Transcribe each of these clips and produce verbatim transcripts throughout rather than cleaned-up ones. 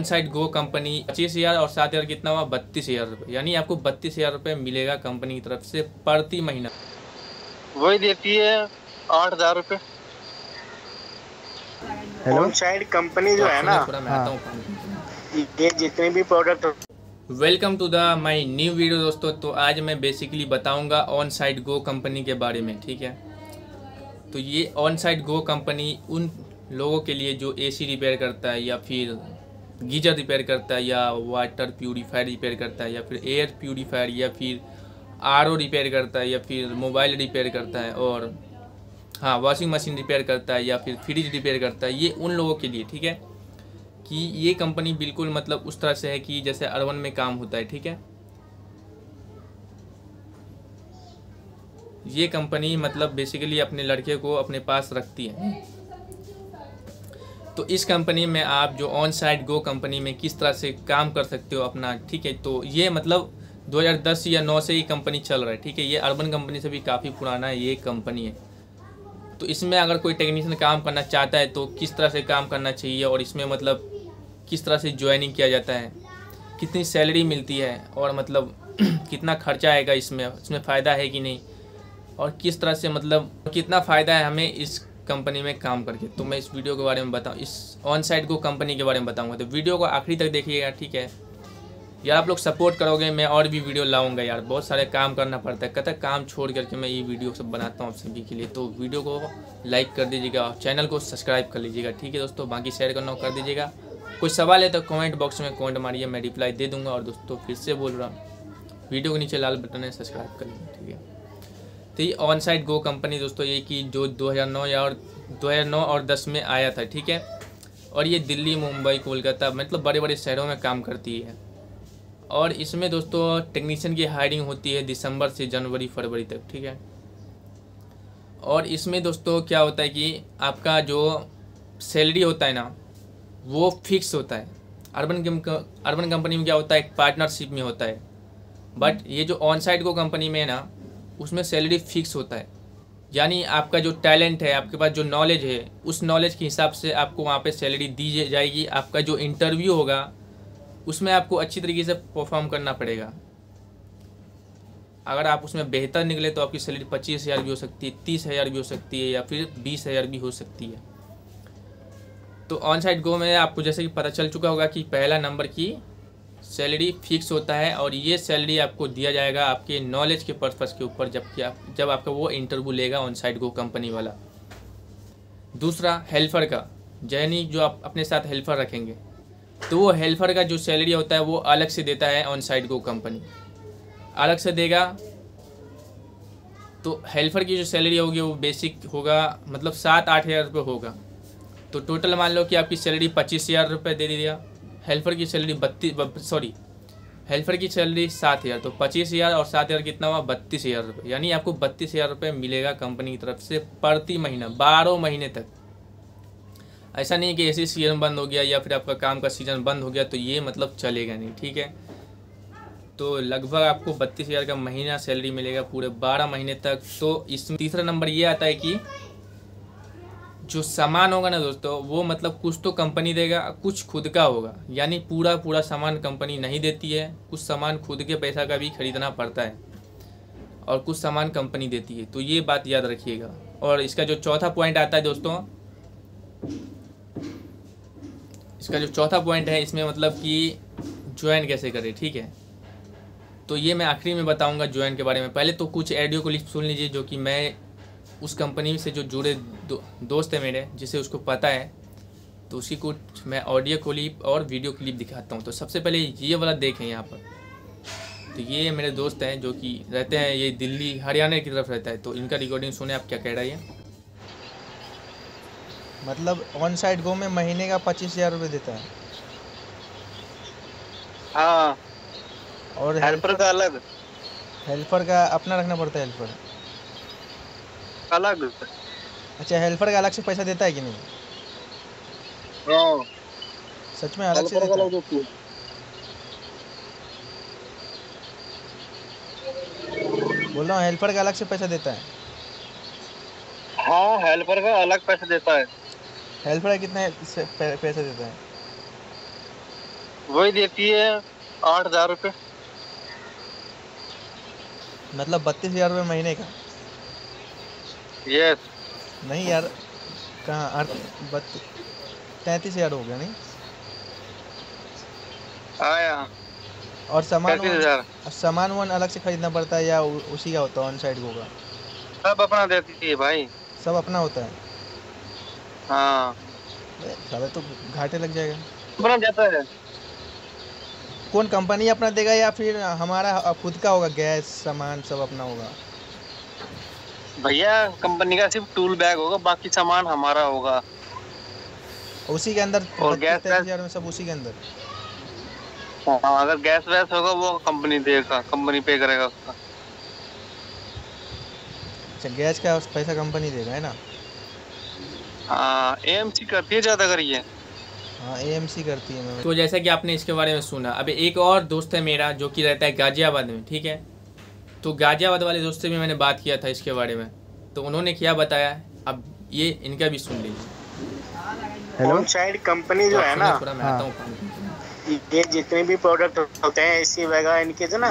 Side गो company पच्चीस हज़ार और सात हज़ार कितना हुआ बत्तीस हज़ार रुपये, यानी आपको बत्तीस हज़ार रुपये मिलेगा कंपनी की तरफ से प्रति महीना। वही देती है आठ हज़ार रुपये। हेलो, ऑन साइड कंपनी जो है ना, थोड़ा मैं आता हूँ। ये जितने भी product. Welcome to the my new video दोस्तों। तो आज मैं बेसिकली बताऊंगा ऑन साइड गो कंपनी के बारे में, ठीक है। तो ये ऑन साइड गो कंपनी उन लोगों के लिए जो एसी रिपेयर करता है या फिर गीजर रिपेयर करता है या वाटर प्यूरीफायर रिपेयर करता है या फिर एयर प्यूरीफायर या फिर आरओ रिपेयर करता है या फिर मोबाइल रिपेयर करता है और हाँ वॉशिंग मशीन रिपेयर करता है या फिर फ्रिज रिपेयर करता है, ये उन लोगों के लिए, ठीक है। कि ये कंपनी बिल्कुल मतलब उस तरह से है कि जैसे अर्बन में काम होता है, ठीक है। ये कंपनी मतलब बेसिकली अपने लड़के को अपने पास रखती है। तो इस कंपनी में आप जो ऑन साइड गो कंपनी में किस तरह से काम कर सकते हो अपना, ठीक है। तो ये मतलब दो हज़ार दस या नौ से ही कंपनी चल रहा है, ठीक है। ये अर्बन कंपनी से भी काफ़ी पुराना ये कंपनी है। तो इसमें अगर कोई टेक्नीशियन काम करना चाहता है तो किस तरह से काम करना चाहिए और इसमें मतलब किस तरह से ज्वाइनिंग किया जाता है, कितनी सैलरी मिलती है और मतलब कितना खर्चा आएगा इसमें इसमें फ़ायदा है कि नहीं, और किस तरह से मतलब कितना फ़ायदा है हमें इस कंपनी में काम करके, तो मैं इस वीडियो के बारे में बताऊँ, इस ऑन साइड गो कंपनी के बारे में बताऊँगा। तो वीडियो को आखिरी तक देखिएगा, ठीक है यार। आप लोग सपोर्ट करोगे मैं और भी वीडियो लाऊंगा यार, बहुत सारे काम करना पड़ता है, कहता काम छोड़ करके मैं ये वीडियो सब बनाता हूँ आप सभी के लिए। तो वीडियो को लाइक कर दीजिएगा और चैनल को सब्सक्राइब कर लीजिएगा, ठीक है दोस्तों। बाकी शेयर करना कर दीजिएगा। कुछ सवाल है तो कमेंट बॉक्स में कमेंट मारिए, मैं रिप्लाई दे दूँगा। और दोस्तों फिर से बोल रहा हूँ, वीडियो के नीचे लाल बटन है, सब्सक्राइब कर लीजिए, ठीक है। तो ये ऑन साइड गो कंपनी दोस्तों ये कि जो दो हज़ार नौ या और दो हज़ार नौ और दस में आया था, ठीक है। और ये दिल्ली, मुंबई, कोलकाता मतलब बड़े बड़े शहरों में काम करती है। और इसमें दोस्तों टेक्नीशियन की हायरिंग होती है दिसंबर से जनवरी फरवरी तक, ठीक है। और इसमें दोस्तों क्या होता है कि आपका जो सैलरी होता है ना वो फिक्स होता है। अर्बन अर्बन कंपनी में क्या होता है, एक पार्टनरशिप में होता है। बट ये जो ऑन साइड को कंपनी में है ना उसमें सैलरी फिक्स होता है, यानी आपका जो टैलेंट है, आपके पास जो नॉलेज है, उस नॉलेज के हिसाब से आपको वहाँ पे सैलरी दी जाएगी। आपका जो इंटरव्यू होगा उसमें आपको अच्छी तरीके से परफॉर्म करना पड़ेगा। अगर आप उसमें बेहतर निकले तो आपकी सैलरी पच्चीस हज़ार भी हो सकती है, तीस हज़ार भी हो सकती है या फिर बीस हज़ार भी हो सकती है। तो ऑन साइड गो में आपको जैसे कि पता चल चुका होगा कि पहला नंबर की सैलरी फिक्स होता है और ये सैलरी आपको दिया जाएगा आपके नॉलेज के पर्पज़ के ऊपर, जबकि आप जब आपका वो इंटरव्यू लेगा ऑन साइड गो कंपनी वाला। दूसरा हेल्पर का, यानी जो आप अपने साथ हेल्पर रखेंगे तो वो हेल्पर का जो सैलरी होता है वो अलग से देता है ऑन साइड गो कंपनी, अलग से देगा। तो हेल्पर की जो सैलरी होगी वो बेसिक होगा मतलब सात आठ हज़ार रुपये होगा। तो टोटल मान लो कि आपकी सैलरी पच्चीस हज़ार रुपये दे दिया, हेल्पर की सैलरी बत्तीस सॉरी हेल्पर की सैलरी सात हज़ार, तो पच्चीस हज़ार और सात हज़ार कितना हुआ बत्तीस हज़ार रुपये, यानी आपको बत्तीस हज़ार रुपये मिलेगा कंपनी की तरफ से प्रति महीना बारह महीने तक। ऐसा नहीं कि ऐसी सीजन बंद हो गया या फिर आपका काम का सीजन बंद हो गया तो ये मतलब चलेगा नहीं, ठीक है। तो लगभग आपको बत्तीस हज़ार का महीना सैलरी मिलेगा पूरे बारह महीने तक। तो इसमें तीसरा नंबर ये आता है कि जो सामान होगा ना दोस्तों वो मतलब कुछ तो कंपनी देगा, कुछ खुद का होगा, यानी पूरा पूरा सामान कंपनी नहीं देती है। कुछ सामान खुद के पैसा का भी खरीदना पड़ता है और कुछ सामान कंपनी देती है, तो ये बात याद रखिएगा। और इसका जो चौथा पॉइंट आता है दोस्तों, इसका जो चौथा पॉइंट है इसमें मतलब कि ज्वाइन कैसे करें, ठीक है। तो ये मैं आखिरी में बताऊंगा ज्वाइन के बारे में। पहले तो कुछ ऑडियो क्लिप सुन लीजिए जो कि मैं उस कंपनी से जो जुड़े दो, दोस्त है मेरे जिसे उसको पता है, तो उसी को मैं ऑडियो क्लिप और वीडियो क्लिप दिखाता हूँ। तो सबसे पहले ये वाला देखें यहाँ पर। तो ये मेरे दोस्त हैं जो कि रहते हैं ये दिल्ली हरियाणा की तरफ रहता है, तो इनका रिकॉर्डिंग सुने आप क्या कह रहा है। मतलब ऑन साइड गो में महीने का पच्चीस हज़ार रुपये देता है। हाँ, और हेल्पर का अलग, हेल्पर का अपना रखना पड़ता है। हेल्पर अलग। अच्छा, हेल्पर का अलग से पैसा देता है कि नहीं? हाँ, सच में अलग से हेल्पर का देता अलग है? देती है। बोल रहा हूँ हेल्पर का अलग से पैसा देता है। हाँ, हेल्पर का अलग पैसा देता है। हेल्पर का कितना से पै- पैसा देता है? वही देती है आठ हजार रुपये। मतलब बत्तीस हजार रुपये महीने का? यस। नहीं यार, कहाँ बत्तीस तैंतीस हजार हो गया नहीं? आया। और सामान पैंतीस हजार सामान वान अलग से खरीदना पड़ता है या उ- उसी का होता है ऑन साइड गो का? सब अपना देती है भाई। सब अपना होता है? हाँ, ए, साला तो घाटे लग जाएगा। अपना देता है। कौन कंपनी अपना देगा या फिर हमारा खुद का होगा? गैस सामान सब अपना होगा? भैया कंपनी का सिर्फ टूल बैग होगा, बाकी सामान हमारा होगा। उसी के अंदर और बत्तीस गैस तैंतीस हजार में सब उसी के अंदर? हाँ, अगर गैस वैस होगा वो कंपनी देगा, कंपनी पे करेगा उसका। अच्छा, गैस का पैसा कंपनी देगा, है ना? हाँ, एएमसी करती है ज्यादा करिए। हाँ, एएमसी करती है। मैं तो जैसा कि आपने इसके बारे में सुना, अब एक और दोस्त है मेरा जो कि रहता है गाजियाबाद में, ठीक है। तो गाजियाबाद वाले दोस्त से भी मैंने बात किया था इसके बारे में, तो उन्होंने क्या बताया, अब ये इनका भी सुन लीजिए। ऑन साइड कंपनी जो है ना, थोड़ा मैं आता हूँ। ये जितने भी प्रोडक्ट होते हैं एसी वगैरह इनके जो ना,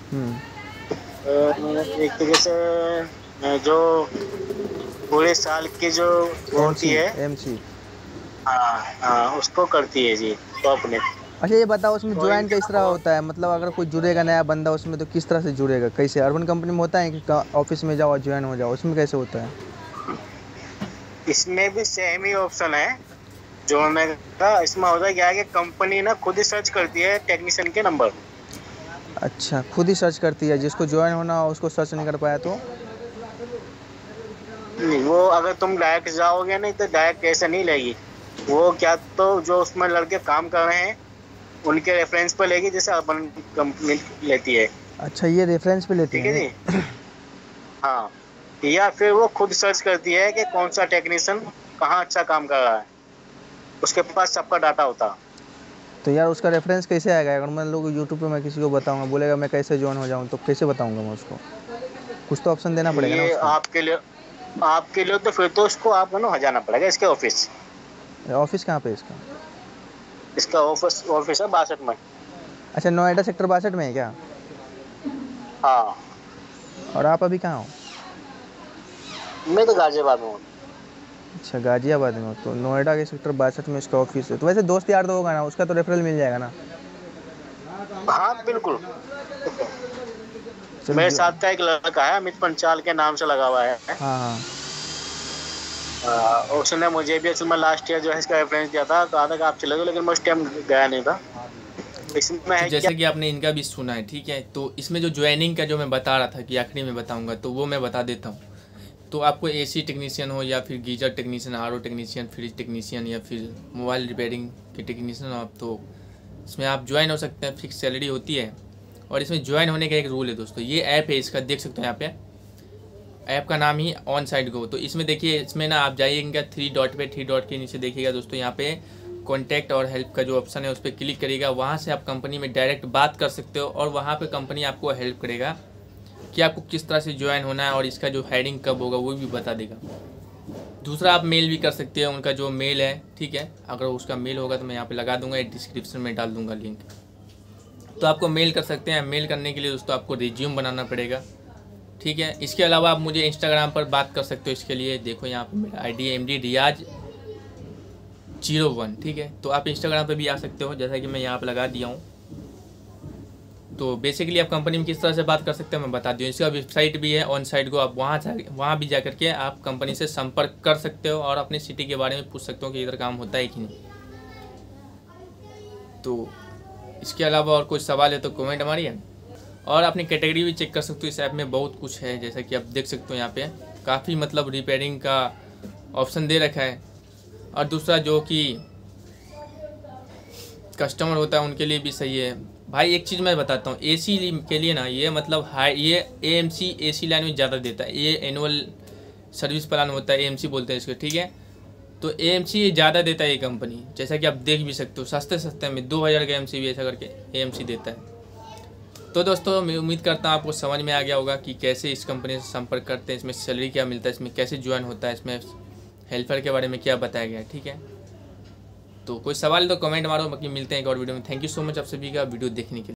एक तरीके से जो पूरे साल की जो होती है एएमसी। हाँ हाँ उसको करती है जी टॉप ने। अच्छा, ये बताओ उसमें ज्वाइन किस तरह होता है? मतलब अगर कोई जुड़ेगा नया बंदा उसमें तो किस तरह से जुड़ेगा? कैसे अर्बन कंपनी में होता है कि ऑफिस में जाओ ज्वाइन हो जाओ? उसमें कैसे होता है? इसमें भी सेम ही ऑप्शन है जोड़ने का। इसमें होता क्या है कि कंपनी ना खुद ही सर्च करती है टेक्नीशियन के नंबर। अच्छा, खुद ही सर्च करती है? जिसको ज्वाइन होना हो उसको सर्च नहीं कर पाया तो? नहीं, वो अगर तुम डायरेक्ट जाओगे नहीं तो डायरेक्ट ऐसे नहीं लेगी वो। क्या तो जो उसमें लड़के काम कर रहे हैं उनके रेफरेंस पे लेगी, जैसे अर्बन कंपनी लेती है। अच्छा, ये रेफरेंस पे लेती ठीक है है? जी। हाँ, या फिर वो खुद सर्च करती है कि कौन सा टेक्नीशियन कहाँ अच्छा काम कर रहा है, उसके पास सबका डाटा होता है। तो यार उसका रेफरेंस कैसे आएगा? अगर मैं लोग यूट्यूब पे मैं किसी को बताऊंगा, बोलेगा मैं कैसे ज्वाइन हो जाऊं, तो कैसे बताऊंगा मैं उसको? कुछ तो ऑप्शन देना पड़ेगा ना ये उसको। आपके लिए आपके लिए तो फिर तो उसको आपको ना जाना पड़ेगा इसके ऑफिस। ऑफिस कहाँ पे इसका? इसका ऑफिस ऑफिस है बासठ में। अच्छा, नोएडा सेक्टर बासठ में है क्या? हाँ। और आप अभी कहाँ हो? मैं तो गाजियाबाद में हूँ। अच्छा, गाजियाबाद में हो, तो नोएडा के सेक्टर बासठ में इसका ऑफिस है। तो वैसे दोस्त यार तो होगा ना, उसका तो रेफरल मिल जाएगा ना? हाँ बिल्कुल। चलो मेरे जो- साथ का एक लड़का है अमित पंचाल के नाम से लगा हुआ है। हाँ हाँ। आ, उसने मुझे भी असल में लास्ट ईयर जो है इसका रेफरेंस दिया था, कहा था कि आप चले जाओ, लेकिन मैं उस टाइम गया नहीं था। इसमें तो है जैसे क्या, कि आपने इनका भी सुना है, ठीक है। तो इसमें जो ज्वाइनिंग का जो मैं बता रहा था कि आखिरी में बताऊंगा, तो वो मैं बता देता हूँ। तो आपको एसी टेक्नीशियन हो या फिर geyser technician, RO technician, fridge technician या फिर मोबाइल रिपेयरिंग के टेक्नीशियन हो आप, तो इसमें आप ज्वाइन हो सकते हैं। फिक्स सैलरी होती है। और इसमें ज्वाइन होने का एक रूल है दोस्तों, ये ऐप है, इसका देख सकते हो यहाँ पे, ऐप का नाम ही ऑन साइड गो। तो इसमें देखिए, इसमें ना आप जाइएगा थ्री डॉट पे, थ्री डॉट के नीचे देखिएगा दोस्तों, यहाँ पे कॉन्टैक्ट और हेल्प का जो ऑप्शन है उस पर क्लिक करिएगा। वहाँ से आप कंपनी में डायरेक्ट बात कर सकते हो और वहाँ पे कंपनी आपको हेल्प करेगा कि आपको किस तरह से ज्वाइन होना है, और इसका जो हायरिंग कब होगा वो भी बता देगा। दूसरा, आप मेल भी कर सकते हैं, उनका जो मेल है, ठीक है। अगर उसका मेल होगा तो मैं यहाँ पे लगा दूंगा, डिस्क्रिप्शन में डाल दूंगा लिंक, तो आपको मेल कर सकते हैं। मेल करने के लिए दोस्तों आपको रिज्यूम बनाना पड़ेगा, ठीक है। इसके अलावा आप मुझे इंस्टाग्राम पर बात कर सकते हो। इसके लिए देखो यहाँ पे मेरा I D M D Riyaz zero one, ठीक है। तो आप इंस्टाग्राम पे भी आ सकते हो, जैसा कि मैं यहाँ पे लगा दिया हूँ। तो बेसिकली आप कंपनी में किस तरह से बात कर सकते हैं मैं बता दूँ। इसका वेबसाइट भी है ऑन साइड को, आप वहाँ जा वहाँ भी जा करके आप कंपनी से संपर्क कर सकते हो और अपनी सिटी के बारे में पूछ सकते हो कि इधर काम होता है कि नहीं। तो इसके अलावा और कोई सवाल है तो कमेंट मारिए, और अपनी कैटेगरी भी चेक कर सकते हो। इस ऐप में बहुत कुछ है, जैसा कि आप देख सकते हो यहाँ पे काफ़ी मतलब रिपेयरिंग का ऑप्शन दे रखा है। और दूसरा जो कि कस्टमर होता है उनके लिए भी सही है भाई। एक चीज़ मैं बताता हूँ, एसी के लिए ना ये मतलब हाई, ये एएमसी एसी लाइन में ज़्यादा देता है। ये एनुअल सर्विस प्लान होता है, एएमसी बोलते हैं इसको, ठीक है। तो एएमसी ज़्यादा देता है ये कंपनी, जैसा कि आप देख भी सकते हो, सस्ते सस्ते में दो हज़ार का एएमसी भी ऐसा करके एएमसी देता है। तो दोस्तों मैं उम्मीद करता हूँ आपको समझ में आ गया होगा कि कैसे इस कंपनी से संपर्क करते हैं, इसमें सैलरी क्या मिलता है, इसमें कैसे ज्वाइन होता है, इसमें हेल्पर के बारे में क्या बताया गया है, ठीक है। तो कोई सवाल तो कमेंट मारो, बाकी मिलते हैं एक और वीडियो में। थैंक यू सो मच आप सभी का वीडियो देखने के लिए।